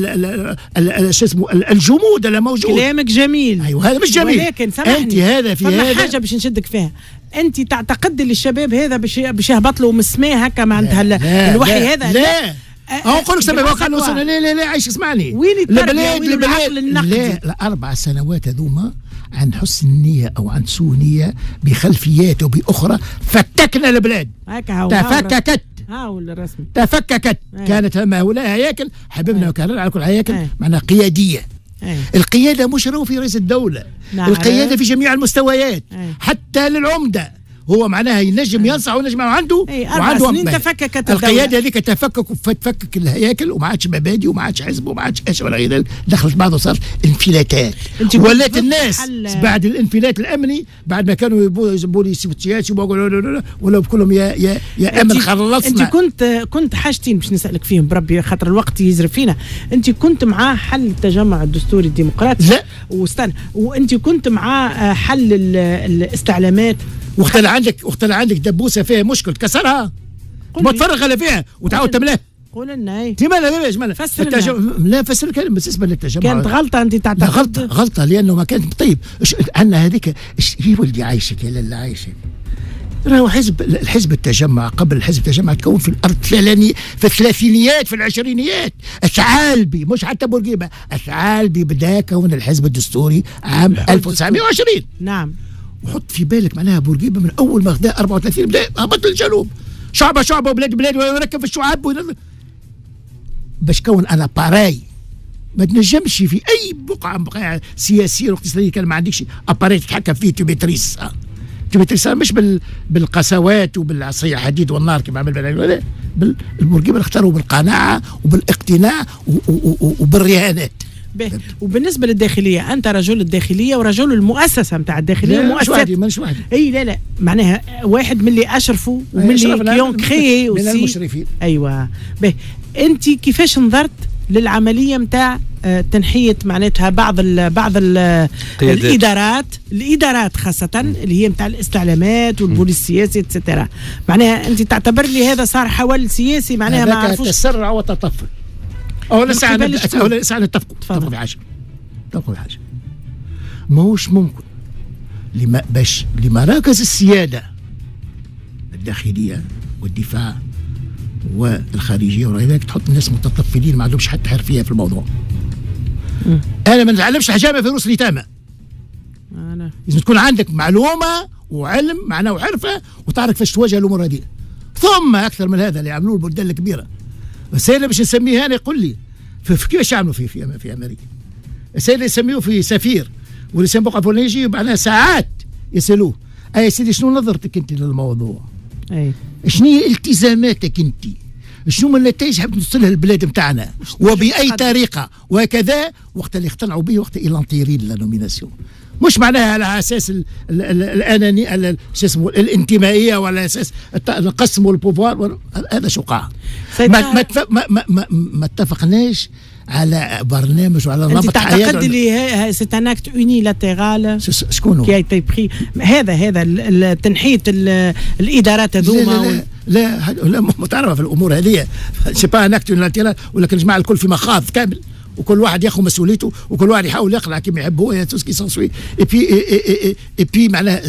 شو اسمه الجمود اللي موجود. كلامك جميل ايوه هذا مش جميل ولكن سامحني انت هذا في هذا حاجه باش نشدك فيها. انت تعتقد اللي الشباب هذا باش باش يهبط له من السماء هكا معناتها الوحي لا هذا لا, لا. أو نقول لك سبب قال لا لا لا عايش اسمعني وين التربيه وين العقل النقدي. لا الاربع سنوات هذوما عن حسن النية أو عن سوء نية بخلفيات وبأخرى فتكنا البلاد تفككت هاو الرسمي تفككت أيه. كانت هؤلاء هياكل حبيبنا أيه. وكرر على كل هياكل أيه. معناها قيادية أيه. القيادة مش راهو في رئيس الدولة نعم. القيادة في جميع المستويات أيه. حتى للعمدة هو معناها ينجم ينصح وينجم عنده وعنده سنين تفككت القياده هذيك تفكك وتفكك الهياكل وما عادش مبادئ وما عادش حزب وما عادش ايش ولا غير دخلت بعضه صار انفلاتات ولات الناس بعد الانفلات الامني بعد ما كانوا يبوا لي سياسي ولا كلهم يا يا يا امن خلصنا. انت كنت كنت حاجتين باش نسالك فيهم بربي خاطر الوقت يزرف فينا. انت كنت مع حل التجمع الدستوري الديمقراطي لا واستنى وانت كنت مع حل الاستعلامات وقت اللي عندك وقت اللي عندك دبوسه فيها مشكل تكسرها ما تفرغ على فيها وتعاود تملاها. قول لنا اي انت مالها ليش مالها فسر التجم... لا فسر الكلام بالنسبه للتجمع كانت غلطه انت تعتقد؟ لا غلطه غلطه لانه ما كانت طيب عندنا هذيك هي ولدي عايشك يا لاله عايشك راهو حزب الحزب التجمع قبل الحزب التجمع تكون في الارض في الثلاثينيات في العشرينيات. الثعالبي مش حتى بورقيبه الثعالبي بدا كون الحزب الدستوري عام ألف وتسعمائة وعشرين نعم. وحط في بالك معناها بورقيبه من اول ما غدا أربعة وثلاثين بدا هبط للجنوب شعبه شعبه وبلاد بلاد ويركب في الشعاب باش كون انا باراي ما تنجمش في اي بقعه بقعه سياسيه واقتصاديه كان ما عندكش اباري تتحكم فيه تبيتريس تبيتريس مش بال بالقسوات وبالعصيه حديد والنار كما عمل بالعلماء البورقيبه اختاروا بالقناعه وبالاقتناع وبالرهانات. وبالنسبه للداخليه انت رجل الداخليه ورجل المؤسسه نتاع الداخليه مؤسسه مش واحد اي لا لا معناها واحد من اللي اشرفوا ومن اللي كيون كريي من المشرفين. ايوه باهي انت كيفاش نظرت للعمليه نتاع تنحيه معناتها بعض ال بعض ال الادارات الادارات خاصه اللي هي نتاع الاستعلامات والبوليس السياسي اتسترا. معناها انت تعتبر لي هذا صار حول سياسي معناها ما عرفوش تسرع وتطفل. اولا ساعه اولا ساعه نتفقوا نتفقوا في حاجه نتفقوا في حاجه ماهوش ممكن لما باش لمراكز السياده الداخليه والدفاع والخارجيه وغير ذلك تحط الناس متطفلين ما عندهمش حتى حرفيه في الموضوع. م. انا ما نتعلمش حجامه في روس اليتامى. انا لازم تكون عندك معلومه وعلم معناه وعرفه وتعرف كيفاش تواجه الامور هذه. ثم اكثر من هذا اللي يعملوه البلدان الكبيره. بس انا باش نسميه انا يقول لي كيفاش يعملوا في في في امريكا. السيد يسميوه في سفير واللي يسمى بقى فلان معناها ساعات يسالوه اي سيدي شنو نظرتك انت للموضوع؟ اي شنو هي التزاماتك انت؟ شنو من النتائج حاب توصلها للبلاد نتاعنا وباي طريقه وكذا وقت اللي اقتنعوا به وقت الانتيرين لا نوميناسيون مش معناها على اساس الاناني شو اسمه الانتمائيه ولا اساس القسم والبوفوار هذا شو قاع ما ما ما ما, ما اتفقناش على برنامج وعلى نمط حياه. انت تعتقد لي سي ان اكت اونيلاتيرال شكون كي ايتي بري هذا هذا تنحيه الادارات هذوما لا لا, لا, لا متعرفه في الامور هذه سي با ان اكت اونيلاتيرال ولكن الجماعه الكل في مخاض كامل وكل واحد ياخذ مسؤوليته وكل واحد يحاول يقنع كيما يحب هو تو سكي سونسوي اي بي اي بي معناها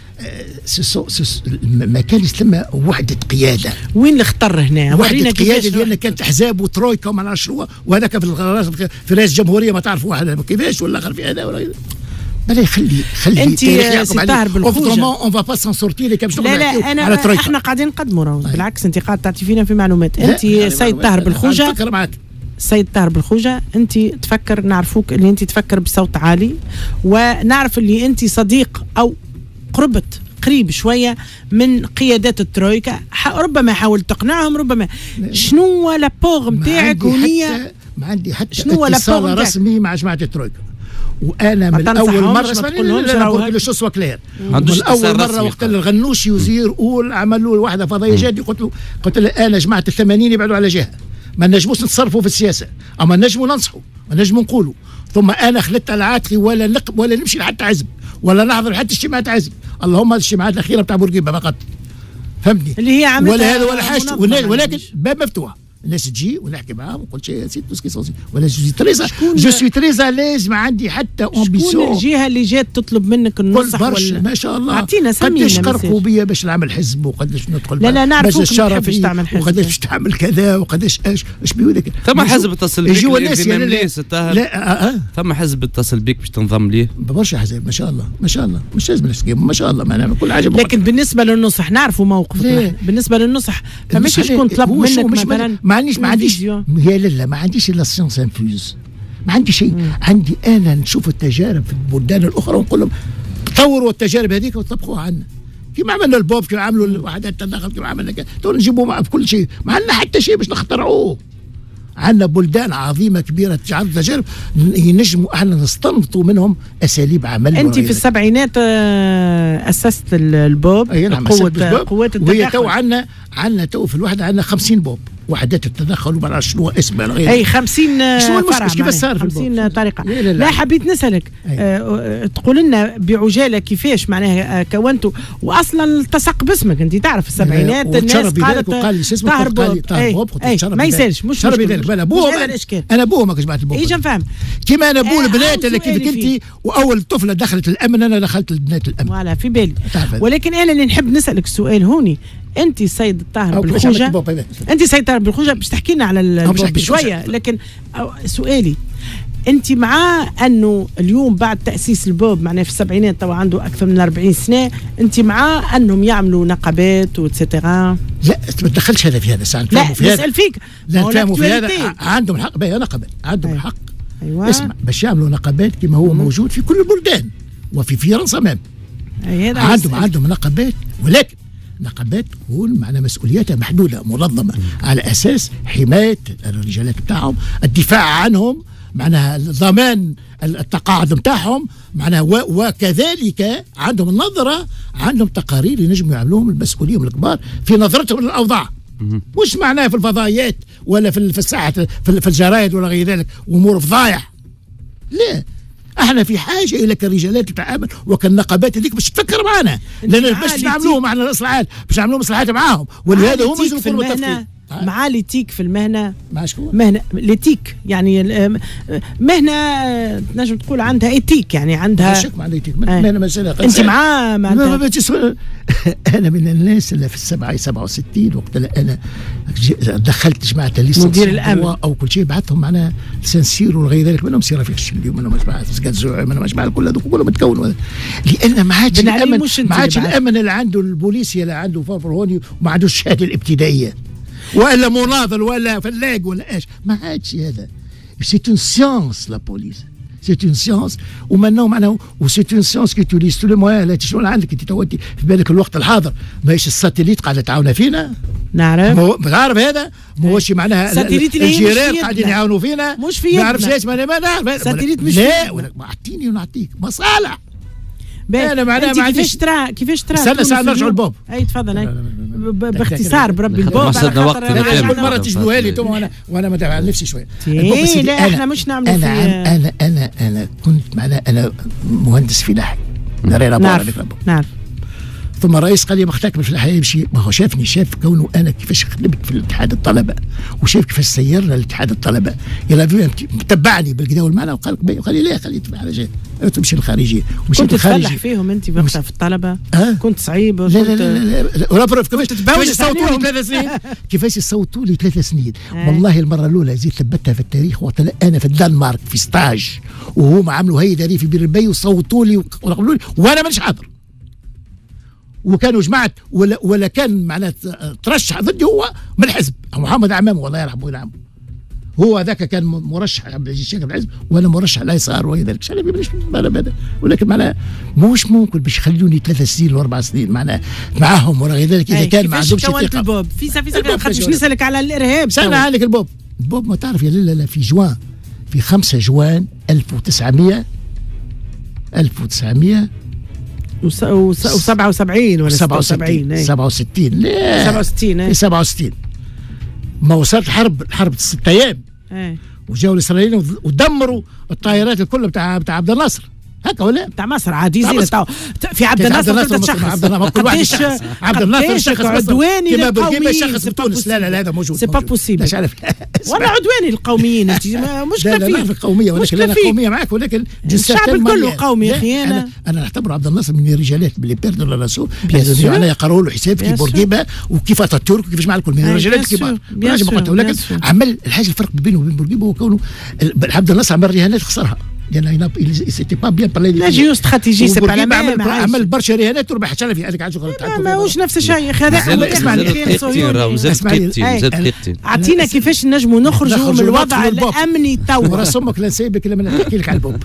ما كان يسمى وحده قياده. وين الخطر هنا؟ وحده قياده ديالنا كانت احزاب وترويكا وما نعرفش شنو وهذاك في, في رئاسه الجمهوريه ما تعرف واحد كيفاش ولا اخر في هذا ولا بلا يخلي خلي انت ستار بالخوجه اون فا با سون سورتي كيفاش لا لا انا احنا قاعدين نقدموا راهو بالعكس انت قاعد تعطي فينا في معلومات. انت سيد طاهر بالخوجه نفكر معك سيد طاهر بالخوجه انت تفكر نعرفوك اللي انت تفكر بصوت عالي ونعرف اللي انت صديق او قربت قريب شويه من قيادات الترويكا ربما حاولت تقنعهم ربما شنو لابور نتاعك ونيه ما عندي حتى شنو اتصال رسمي مع جماعه الترويكا وانا من اول مره اسمعني شو سوا كلير من اول مره وقت الغنوشي وزير قول عملوا واحده فضائيه جادي قلت له قلت له انا جماعه الثمانين يبعدوا على جهه ما نجموش نتصرفوا في السياسه اما نجموا ننصحوا ونجموا نقولوا ثم انا خلت على عاتقي ولا نقب ولا نمشي لحتى عزب ولا نحضر حتى اجتماعات عزب اللهم الاجتماعات الاخيره بتاع بورقيبه فقط فهمتني اللي هي عملت ولا هذا ولا حاجه ولكن باب مفتوح الناس تجي ونحكي معاهم وقلت شيء سيت تو سكي سونسي ولا جو سوي تريزا جو سوي تريزا ليز ما عندي حتى امبيسيون. شكون الجهه اللي جات تطلب منك النصح ولا ما شاء الله اعطينا سمينا قداش قرقوا بيا باش نعمل حزب وقداش ندخل لا لا نعرفوك باش تعمل حزب وقداش باش تعمل كذا وقداش ايش ايش بيقولك ثم حزب اتصل بك الانضمام ليه ستاهل لا آه. ثم حزب اتصل بك باش تنضم ليه برشا حزب ما شاء الله ما شاء الله مش لازم نسكيم ما شاء الله ما نعمل كل حاجه لكن بالنسبه للنصح نعرفوا موقفك بالنسبه للنصح فمش شكون طلب منك مثلا ما عنديش ما عنديش يا لا ما عنديش الا سيونس انفوز ما عندي شيء عندي انا نشوف التجارب في البلدان الاخرى ونقول لهم طوروا التجارب هذيك وطبقوها عنا كيما عملنا البوب كيما عملوا الوحدات التداخل كيما عملنا كذا تو نجيبوا مع بكل شيء ما عندنا حتى شيء باش نخترعوه. عندنا بلدان عظيمه كبيره تعرض تجارب ينجموا احنا نستنبطوا منهم اساليب عمل. انت في السبعينات اسست البوب اي نعم قوه قوات التداخل. وهي تو عندنا عندنا تو في الوحده عندنا خمسين بوب وحدات التدخل وما نعرفش شنو اسمها غير اي خمسين فرع كيف صار في خمسين طريقه. لا, لا, لا حبيت نسالك أه تقول لنا بعجاله كيفاش معناها كونتوا واصلا التصق باسمك انت تعرف السبعينات الناس قالت وقال لي شو اسمه قال لي بوب ما يسالش مش شرب ذلك انا ابوه انا ابوه ما جماعه البوب ايش نفهم كيما انا ابو البنات اللي كيفك انت واول طفله دخلت الامن انا دخلت البنات الامن فوالا في بالي. ولكن انا اللي نحب نسالك السؤال هوني انت سيد طاهر بالخوجه انت سيد طاهر بالخوجه باش تحكي لنا على البوب شويه لكن سؤالي انت مع انه اليوم بعد تاسيس البوب معناه في السبعينات تو عنده اكثر من أربعين سنه انت مع انهم يعملوا نقابات وتسترا؟ لا ما تدخلش هذا في هذا ساعه لا نسال فيك لا نفهموا في هذا عندهم الحق بها نقابات عندهم أيوة. الحق أيوة. اسمع باش يعملوا نقابات كما هو مم. موجود في كل البلدان وفي فرنسا مام أيوة. عندهم عندهم نقابات ولكن نقابات تكون معنا مسؤولياتها محدوده منظمه على اساس حمايه الرجالات بتاعهم الدفاع عنهم معناها ضمان التقاعد بتاعهم معناها وكذلك عندهم النظره عندهم تقارير ينجموا يعملوهم المسؤولين الكبار في نظرتهم للاوضاع مش معناه في الفضائيات ولا في الساحه في الجرايد ولا غير ذلك امور فضايح. لا، احنا في حاجه الى كرجالات تتعامل وكالنقابات هذيك باش تفكر معنا، لان باش نعملوه معنا الاصلاحات باش نعملوا مصلحات معاهم، ولهذا هما يجوا يكونوا متفقين. مع ليتيك في المهنه، مع شكون؟ مهنه ليتيك يعني مهنه تنجم تقول عندها ايتيك، يعني عندها شك مع ليتيك مهنه مساله. انت معاه معناتها ما انا من الناس اللي في السبعه سبعة وستين وقت انا دخلت جماعه ليسانس مدير الامن او كل شيء بعثهم معنا سنسير وغير ذلك، منهم سي رفيق الشملي ومنهم جماعه سكازوع منهم جماعه كل هذوك كلهم تكونوا، لان ما عادش الامن ما عادش الامن اللي عنده البوليسي اللي عنده فافر هوني وما عندوش الشهاده الابتدائيه ولا مناضل ولا فلاق ولا ايش، ما عادش هذا. سي اون سيونس لا بوليس، سي اون سيونس ومنهم معناها وسي اون سيونس كي توليس تو لو موان. شنو عندك انت توتي في بالك الوقت الحاضر ماهيش الساتيليت قاعده تعاون فينا؟ نعرف مو تعرف هذا ماهوش معناها الجيران قاعدين يعاونوا فينا، مش في يدنا، ما نعرفش ليش ما نعرف ساتيليت مش لا ولا اعطيني ونعطيك مصالح. انا معناها ما كيفاش ترى كيفاش ترى استنى ساعه نرجعوا للبوب. اي تفضل. اي باختصار بربي البوب كل مره تجبدوها لي انتم وانا وانا ما دافع عن نفسي شويه. لا احنا مش نعملوا انا انا انا انا كنت معناها انا مهندس فلاحي. نعرف نعرف ثم الرئيس قال لي ما اختكمل في الحياه يمشي، ما هو شافني شاف كونه انا كيفاش خدمت في الاتحاد الطلبه وشاف كيفاش سيرنا لاتحاد الطلبه، يلا تبعني بالكدا والمعنى وقال قال لي لا خلي تبع على جهه تمشي للخارجيه. كنت تفلح فيهم انت وقتها في الطلبه؟ أه؟ كنت صعيب؟ لا لا لا لا لا كيفاش كيفاش يصوتوا لي ثلاث سنين كيفاش يصوتوا لي ثلاث سنين أه؟ والله المره الاولى زيد ثبتها في التاريخ وقت انا في الدنمارك في ستاج وهما عملوا هيدا في بير البي وصوتوا لي وقالوا لي وانا مانيش حاضر، وكانوا جماعه ولا ولا كان معناتها ترشح ضدي هو من الحزب محمد عمامه والله يرحمه وينعمه، هو ذاك كان مرشح عبد العزيز الشيخ الحزب وانا مرشح اليسار وكذلك شنو بلاش هذا، ولكن معناها مش ممكن باش يخلوني ثلاث سنين واربع سنين معناها معاهم ولا غير ذلك اذا كان ما عندهمش ثقه. البوب فيسا فيسا باش نسالك على الارهاب. سألنا عليك البوب البوب ما تعرف يا لا لا في جوان في خمسة جوان ألف وتسعمية ألف وتسعمية وسبعة وسبعين ولا سبعة وسبعين سبعة وستين لا سبعة وستين سبعة وستين ما وصلت الحرب الحرب ست ايام وجاوا الاسرائيليين ودمروا الطائرات كلها بتاع بتاع عبد الناصر هكا ولا بتاع مصر عادي زين في عبد الناصر ثلاث شخص عبد الناصر كل واحد شخص عبد الناصر شخص عدواني كما بورقيبه شخص بتونس لا لا هذا موجود سي با بوسيبل مش عارف ولا عدواني القوميين انت مشكله فيه لا لا في القوميه ولكن انا قوميه معك ولكن الشعب الكل قومي يا اخي انا انا نعتبر عبد الناصر من الرجالات اللي بيردوا لا راسو لازم انا يقراوا له حساب كيف بورقيبه وكيف اتاتورك وكيفاش مع الكل من الرجالات الكبار ولكن عمل الحاجه الفرق بينه وبين بورقيبه هو كونه عبد الناصر عمل رهانات خسرها لان سيتي با بيان بارلي لا جيو استراتيجي سي با عمل عمل برشا رهانات وربح حتى في هذيك عاد ماهوش نفس الشيء هذا. اسمعني اعطينا كيفاش نجموا نخرجوا من الوضع الامني تو. راس امك لا نسيبك لما نحكي لك على البوب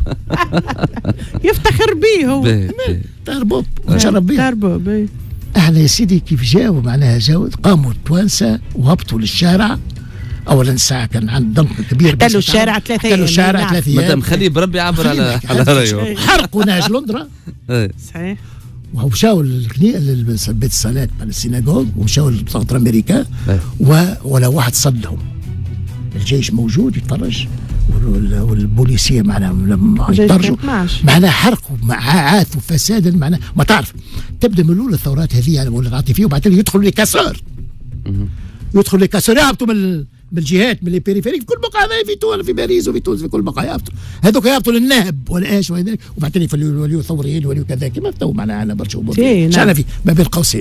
يفتخر به هو دار بوب ونشرب به دار بوب. احنا يا سيدي كيف جاوا معناها جاوا قاموا التوانسه وهبطوا للشارع. اولا الساعه كان عند ضنك كبير احتلوا الشارع ثلاث ايام احتلوا الشارع ثلاث ايام مادام خليه بربي عبر على على رايه حرقوا نهج لندرا صحيح ومشاو للكنيسه بيت الصلاه مع السيناغوغ ومشاو للسنتر امريكا ولا واحد صدهم. الجيش موجود يتفرج والبوليسيه معنا لما يتفرجوا معنا حرقوا مع عاثوا فسادا معنا ما تعرف تبدا من الاولى الثورات هذه على مولد العاطفيه وبعدين يدخلوا لي كسر يدخل لك كسر يهبطوا من من الجهات من البريفيري في كل بقعه في تونس في باريس وفي تونس في كل بقعه يهبطوا هذوك يهبطوا للنهب ولا ايش وهذاك وبعدين يوليوا ثوريين يوليوا كذا كما تو معنا على برشا امور شعنا في ما بين قوسين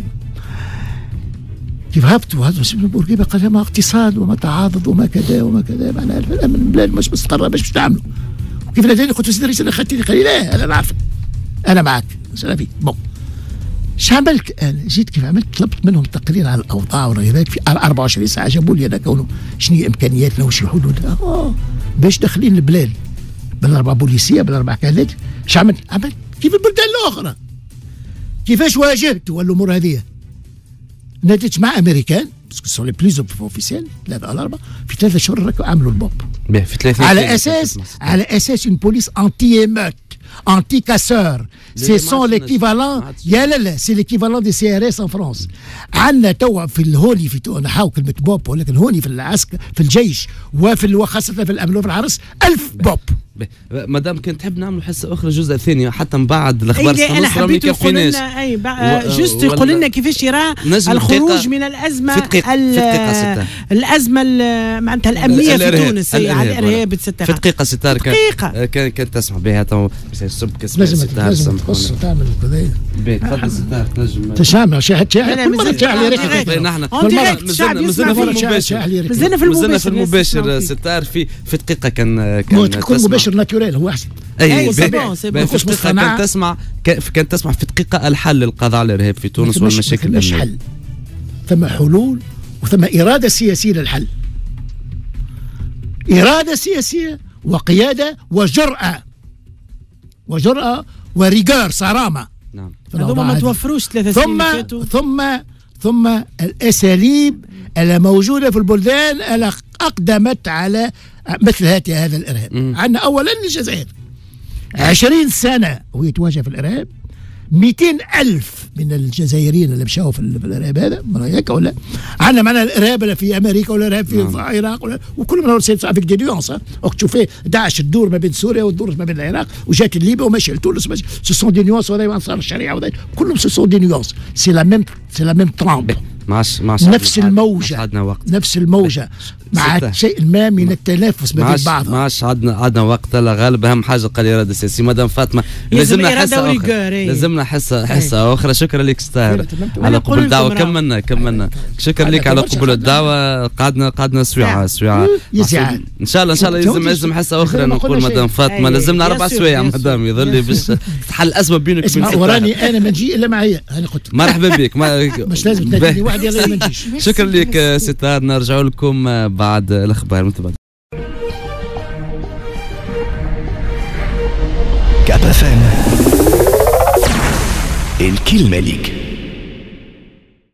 كيف هبطوا هذا بورقيبه قال ما اقتصاد وما تعاضد وما كذا وما كذا معناها الامن البلاد مش مستقره باش تعملوا كيف ناديني قلت له سيدي الرئيس انا اخذتني قال لي لا انا نعرفك انا معك شنو بون اش عملت انا جيت كيف عملت طلبت منهم تقرير على الاوضاع وغيرك في أربعة وعشرين ساعه جابوا لي انا كونه شنو امكانياتنا وش حلول اه باش داخلين البلاد بالاربع بوليسيه بالاربع كذا اش عملت عملت كيف البلدان الاخرى كيفاش واجهت والامور هذه ناديت مع امريكان باسكو سون لي بليز اوفيسيال ثلاثه ولا اربعه في ثلاثة شهور عملوا البوب في ثلاثة على اساس على اساس اون بوليس انتي ايموت anti casseurs. Ce sont l'équivalent يا لا لا سي l'équivalent des سي آر إس en France. عندنا توا في الهوني في نحاول كلمة بوب ولكن هوني في العسكر في الجيش وفي وخاصة في الأمن وفي الحرس ألف بوب. مدام كنت تحب نعملوا حصه اخرى جزء ثاني حتى من بعد الاخبار الصغيره انا حبيت يقول لنا اي جست يقول لنا كيفاش يرى الخروج من الازمه في دقيقة في دقيقة الازمه معناتها الامنيه في تونس على الارهاب في دقيقه ستار كان كان تسمع بها تو السب كسب لازم لازم تقص وتعمل كذا تفضل ستار تنجم تشامل شاهد شاهد كل مره تشاهد ريحه نحن مازلنا في في المباشر ستار في في دقيقه كان كان مباشر ناتوريل هو احسن. اي في دقيقة كان تسمع كان تسمع في دقيقة الحل للقضاء على الإرهاب في تونس والمشاكل مش حل، ثم حلول وثم إرادة سياسية للحل. إرادة سياسية وقيادة وجرأة وجرأة وريجار صرامة. نعم. هذوما ما توفروش ثلاثة ثم ثم ثم الأساليب الموجودة في البلدان التي أقدمت على مثل هذا الإرهاب. عندنا أولا الجزائر عشرين سنة وهي تواجه في الإرهاب، مئتين ألف من الجزائريين اللي مشاوا في الإرهاب هذا هيك ولا عندنا معنا الإرهاب اللي في أمريكا ولا الإرهاب في نعم. العراق وكل من هو افيك دي نيونس وقت تشوفيه داعش تدور ما بين سوريا وتدور ما بين العراق وجات ليبيا وماشي لتونس سو سون دي نيونس وهذا أنصار الشريعة وهذا كلهم سو سون دي نيونس سي لا ميم سي لا ميم ترامب معش معش نفس الموجة نفس الموجة مع شيء ما من التنافس بين بعض. ما عادش عندنا عندنا وقت لا غالب اهم حاجه قال اراده سياسيه. مدام فاطمه لازمنا حصه اخرى لازمنا حصه حصه اخرى. شكرا لك ستار على قبول الدعوه. كملنا كملنا شكرا لك على قبول الدعوه. قعدنا قعدنا سويعه سويعه ان شاء الله ان شاء الله لازم لازم حصه اخرى نقول مدام فاطمه لازمنا اربع سوايع مدام يظل لي باش تحل الازمه بينك وبين ستار. وراني انا ما نجي الا معايا انا قلت مرحبا بك مش لازم تناديني واحد يلا ما نجيش. شكرا لك ستار. نرجع لكم بعد الاخبار المتبادله. كاب اف ام الكلمة ليك.